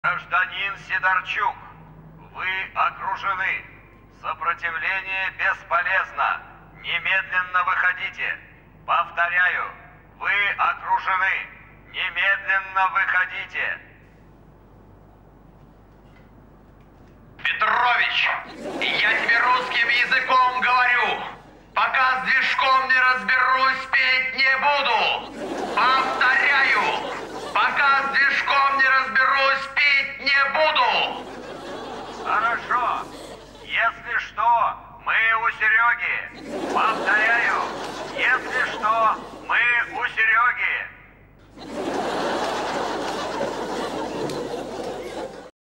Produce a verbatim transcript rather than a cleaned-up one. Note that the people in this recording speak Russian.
Гражданин Сидорчук, вы окружены. Сопротивление бесполезно. Немедленно выходите. Повторяю, вы окружены. Немедленно выходите. Петрович, я тебе русским языком говорю. Пока с движком не разберусь, петь не буду. Повторяю, пока с движком не разберусь, петь не буду. Хорошо. Если что, мы у Сереги. Повторяю, если что,